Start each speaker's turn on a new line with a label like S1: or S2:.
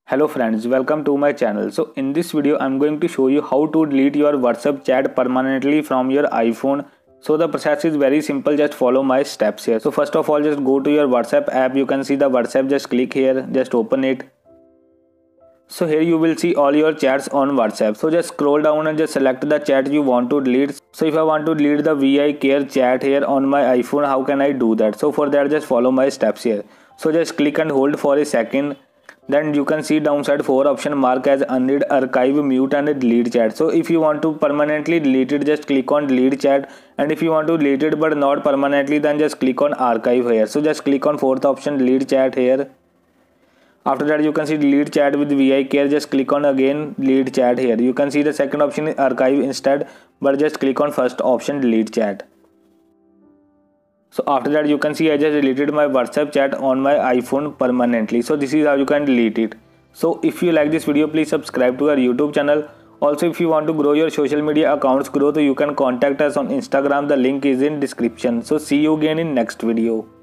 S1: Hello friends, welcome to my channel. So in this video I'm going to show you how to delete your WhatsApp chat permanently from your iPhone. So the process is very simple, just follow my steps here. So first of all, just go to your WhatsApp app. You can see the WhatsApp, just click here, just open it. So here you will see all your chats on WhatsApp. So just scroll down and just select the chat you want to delete. So if I want to delete the VI Care chat here on my iPhone, how can I do that? So for that, just follow my steps here. So just click and hold for a second. Then you can see downside 4 option mark as unread, archive, mute and delete chat. So if you want to permanently delete it, just click on delete chat, and if you want to delete it but not permanently, then just click on archive here. So just click on 4th option delete chat here. After that you can see delete chat with VI Care, just click on again delete chat here. You can see the second option is archive instead, but just click on first option delete chat. So after that you can see I just deleted my WhatsApp chat on my iPhone permanently. So this is how you can delete it. So if you like this video, please subscribe to our YouTube channel. Also, if you want to grow your social media accounts growth, you can contact us on Instagram. The link is in description. So see you again in next video.